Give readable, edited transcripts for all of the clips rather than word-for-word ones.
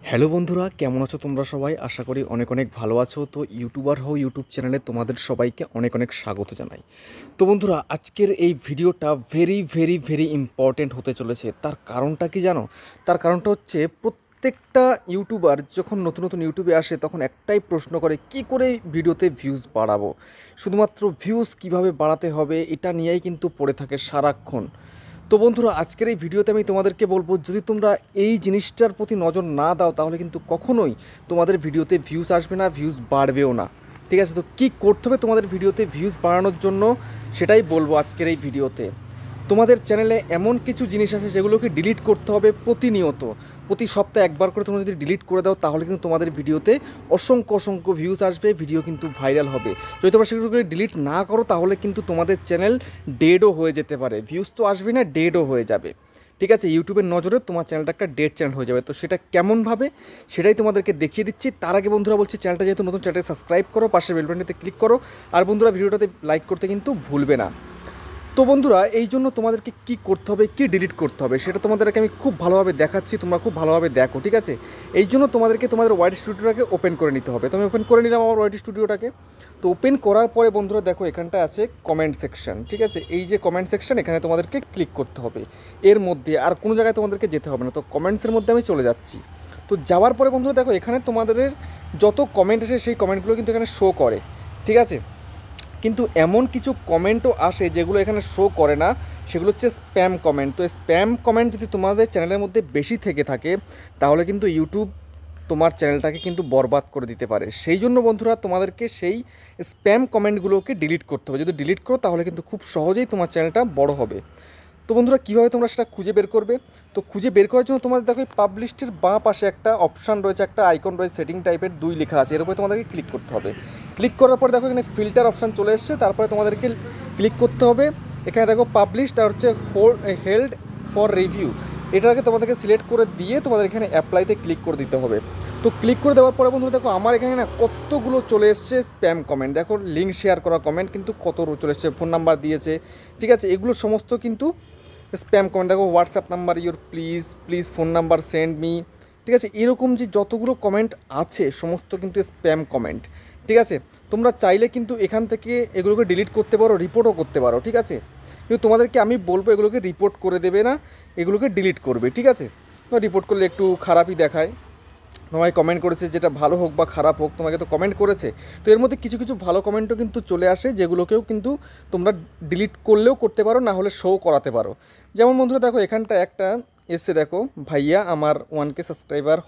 Hello বন্ধুরা, কেমন আছো তোমরা সবাই? আশা করি অনেক অনেক ভালো আছো। তো ইউটিউবার হও ইউটিউব চ্যানেলে তোমাদের সবাইকে অনেক অনেক স্বাগত জানাই। তো বন্ধুরা, আজকের এই ভিডিওটা ভেরি ভেরি ভেরি ইম্পর্ট্যান্ট হতে চলেছে। তার কারণটা কি জানো? তার কারণটা হচ্ছে প্রত্যেকটা ইউটিউবার যখন নতুন নতুন ইউটিউবে আসে তখন একটাই প্রশ্ন করে, কি করে ভিডিওতে ভিউজ বাড়াবো। শুধুমাত্র ভিউজ কিভাবে বাড়াতে হবে এটা নিয়েই কিন্তু পড়ে থাকে সারাক্ষণ। তো বন্ধুরা, আজকের এই ভিডিওতে আমি তোমাদেরকে বলবো, যদি তোমরা এই জিনিসটার প্রতি নজর না দাও তাহলে কিন্তু কখনোই তোমাদের ভিডিওতে ভিউজ আসবে না, ভিউজ বাড়বেও না। ঠিক আছে? তো কী করতে হবে তোমাদের ভিডিওতে ভিউজ বাড়ানোর জন্য সেটাই বলবো আজকের এই ভিডিওতে। তোমাদের চ্যানেলে এমন কিছু জিনিস আছে যেগুলোকে ডিলিট করতে হবে প্রতিনিয়ত। প্রতি সপ্তাহে একবার করে তোমরা যদি ডিলিট করে দাও তাহলে কিন্তু তোমাদের ভিডিওতে অসংখ্য অসংখ্য ভিউজ আসবে, ভিডিও কিন্তু ভাইরাল হবে। যদি তোমরা সেগুলোকে ডিলিট না করো তাহলে কিন্তু তোমাদের চ্যানেল ডেডও হয়ে যেতে পারে। ভিউজ তো আসবে না, ডেডও হয়ে যাবে। ঠিক আছে? ইউটিউবের নজরে তোমার চ্যানেলটা একটা ডেড চ্যানেল হয়ে যাবে। তো সেটা কেমনভাবে সেটাই তোমাদেরকে দেখিয়ে দিচ্ছি। তার আগে বন্ধুরা বলছি, চ্যানেলটা যেহেতু নতুন, চ্যানেলটা সাবস্ক্রাইব করো, পাশের বেল বাটনটিতে ক্লিক করো, আর বন্ধুরা ভিডিওটাতে লাইক করতে কিন্তু ভুলবে না। তো বন্ধুরা, এই জন্য তোমাদেরকে কী করতে হবে, কী ডিলিট করতে হবে সেটা তোমাদেরকে আমি খুব ভালোভাবে দেখাচ্ছি, তোমরা খুব ভালোভাবে দেখো। ঠিক আছে? এই জন্য তোমাদেরকে তোমাদের ওয়াইড স্টুডিওটাকে ওপেন করে নিতে হবে। তো আমি ওপেন করে নিলাম আমার ওয়াইড স্টুডিওটাকে। তো ওপেন করার পরে বন্ধুরা দেখো, এখানটা আছে কমেন্ট সেকশন। ঠিক আছে? এই যে কমেন্ট সেকশন, এখানে তোমাদেরকে ক্লিক করতে হবে। এর মধ্যে আর কোনো জায়গায় তোমাদেরকে যেতে হবে না। তো কমেন্টসের মধ্যে আমি চলে যাচ্ছি। তো যাওয়ার পরে বন্ধুরা দেখো, এখানে তোমাদের যত কমেন্ট আসে সেই কমেন্টগুলো কিন্তু এখানে শো করে। ঠিক আছে? কিন্তু এমন কিছু কমেন্টও আসে যেগুলো এখানে শো করে না, সেগুলো হচ্ছে স্প্যাম কমেন্ট। তো স্প্যাম কমেন্ট যদি তোমাদের চ্যানেলের মধ্যে বেশি থেকে থাকে তাহলে কিন্তু ইউটিউব তোমার চ্যানেলটাকে কিন্তু বরবাদ করে দিতে পারে। সেই জন্য বন্ধুরা তোমাদেরকে সেই স্প্যাম কমেন্টগুলোকে ডিলিট করতে হবে। যদি ডিলিট করো তাহলে কিন্তু খুব সহজেই তোমার চ্যানেলটা বড় হবে। তো বন্ধুরা, কীভাবে তোমরা সেটা খুঁজে বের করবে? তো খুঁজে বের করার জন্য তোমাদের দেখো, এই পাবলিশডের বাঁ পাশে একটা অপশান রয়েছে, একটা আইকন রয়েছে, সেটিং টাইপের 2 লেখা আছে। এর উপরে তোমাদেরকে ক্লিক করতে হবে। ক্লিক করার পর দেখো এখানে ফিল্টার অপশান চলে এসছে। তারপরে তোমাদেরকে ক্লিক করতে হবে। এখানে দেখো পাবলিশ, তার হচ্ছে হেল্ড ফর রিভিউ, এটাকে তোমাদেরকে সিলেক্ট করে দিয়ে তোমাদের এখানে অ্যাপ্লাইতে ক্লিক করে দিতে হবে। তো ক্লিক করে দেওয়ার পরে বন্ধুরা দেখো, আমার এখানে না কতগুলো চলে এসছে স্প্যাম কমেন্ট। দেখো লিঙ্ক শেয়ার করা কমেন্ট কিন্তু কত চলে এসছে, ফোন নাম্বার দিয়েছে। ঠিক আছে? এগুলো সমস্ত কিন্তু স্প্যাম কমেন্ট। দেখো WhatsApp number your please phone number send me. ঠিক আছে? এরকম যে যতগুলো কমেন্ট আছে সমস্ত কিন্তু স্প্যাম কমেন্ট। ঠিক আছে? তোমরা চাইলে কিন্তু এখান থেকে এগুলোকে ডিলিট করতে পারো, রিপোর্টও করতে পারো। ঠিক আছে? কিন্তু তোমাদেরকে আমি বলবো এগুলোকে রিপোর্ট করে দেবে না, এগুলোকে ডিলিট করবে। ঠিক আছে? রিপোর্ট করলে একটু খারাপই দেখায়। তোমায় কমেন্ট করেছে, যেটা ভালো হোক বা খারাপ হোক তোমাকে তো কমেন্ট করেছে। তো এর মধ্যে কিছু কিছু ভালো কমেন্টও কিন্তু চলে আসে, যেগুলোকেও কিন্তু তোমরা ডিলিট করলেও করতে পারো, না হলে শো করাতে পারো। যেমন বন্ধুরা দেখো, এখানটা একটা এসছে, দেখো ভাইয়া আমার 1K সাবস্ক্রাইবার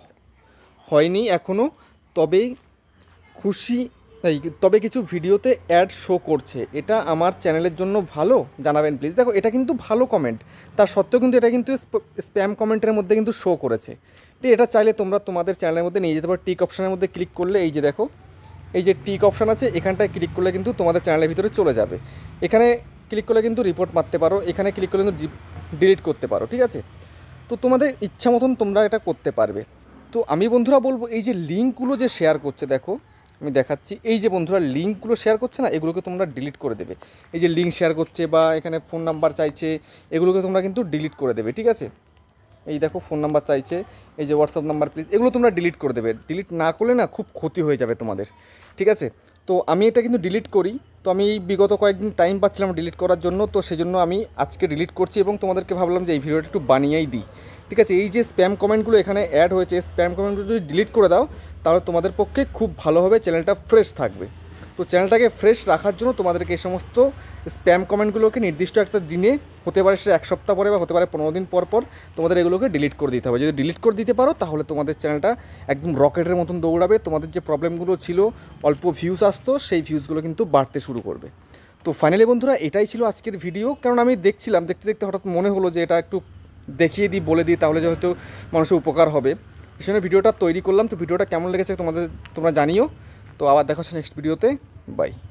হয়নি এখনও, তবে খুশি তবে কিছু ভিডিওতে অ্যাড শো করছে, এটা আমার চ্যানেলের জন্য ভালো, জানাবেন প্লিজ। দেখো এটা কিন্তু ভালো কমেন্ট, তার সত্ত্বেও কিন্তু এটা কিন্তু স্প্যাম কমেন্টের মধ্যে কিন্তু শো করেছে। ঠিক, এটা চাইলে তোমরা তোমাদের চ্যানেলের মধ্যে নিয়ে যেতে পারো। টিক অপশানের মধ্যে ক্লিক করলে এই যে দেখো, এই যে টিক অপশান আছে, এখানটায় ক্লিক করলে কিন্তু তোমাদের চ্যানেলের ভিতরে চলে যাবে। এখানে ক্লিক করলে কিন্তু রিপোর্ট মারতে পারো, এখানে ক্লিক করলে কিন্তু ডিলিট করতে পারো। ঠিক আছে? তো তোমাদের ইচ্ছা মতন তোমরা এটা করতে পারবে। তো আমি বন্ধুরা বলবো, এই যে লিঙ্কগুলো যে শেয়ার করছে, দেখো আমি দেখাচ্ছি, এই যে বন্ধুরা লিঙ্কগুলো শেয়ার করছে না, এগুলোকে তোমরা ডিলিট করে দেবে। এই যে লিঙ্ক শেয়ার করছে বা এখানে ফোন নাম্বার চাইছে, এগুলোকে তোমরা কিন্তু ডিলিট করে দেবে। ঠিক আছে? এই দেখো ফোন নাম্বার চাইছে, এই যে হোয়াটসঅ্যাপ নাম্বার প্লিজ, এগুলো তোমরা ডিলিট করে দেবে। ডিলিট না করলে না খুব ক্ষতি হয়ে যাবে তোমাদের। ঠিক আছে? তো আমি এটা কিন্তু ডিলিট করি। তো আমি বিগত কয়েকদিন টাইম পাচ্ছিলাম ডিলিট করার জন্য, তো সেজন্য আমি আজকে ডিলিট করছি এবং তোমাদেরকে ভাবলাম যে এই ভিডিওটা একটু বানিয়েই দিই। ঠিক আছে? এই যে স্প্যাম কমেন্টগুলো এখানে অ্যাড হয়েছে, স্প্যাম কমেন্টগুলো যদি ডিলিট করে দাও তাহলে তোমাদের পক্ষে খুব ভালো হবে, চ্যানেলটা ফ্রেশ থাকবে। তো চ্যানেলটাকে ফ্রেশ রাখার জন্য তোমাদেরকে এই সমস্ত স্প্যাম কমেন্টগুলোকে নির্দিষ্ট একটা দিনে, হতে পারে সে 1 সপ্তাহ পরে বা হতে পারে 15 দিন পর পর, তোমাদের এগুলোকে ডিলিট করে দিতে হবে। যদি ডিলিট করে দিতে পারো তাহলে তোমাদের চ্যানেলটা একদম রকেটের মতন দৌড়াবে। তোমাদের যে প্রবলেমগুলো ছিল, অল্প ভিউজ আসতো, সেই ভিউজগুলো কিন্তু বাড়তে শুরু করবে। তো ফাইনালি বন্ধুরা, এটাই ছিল আজকের ভিডিও। কারণ আমি দেখছিলাম, দেখতে দেখতে হঠাৎ মনে হলো যে এটা একটু দেখিয়ে দিই, বলে দিই, তাহলে হয়তো মানুষের উপকার হবে। এই জন্য ভিডিওটা তৈরি করলাম। তো ভিডিওটা কেমন লেগেছে তোমরা জানিও। তো আবার দেখা হচ্ছে নেক্সট ভিডিওতে। বাই।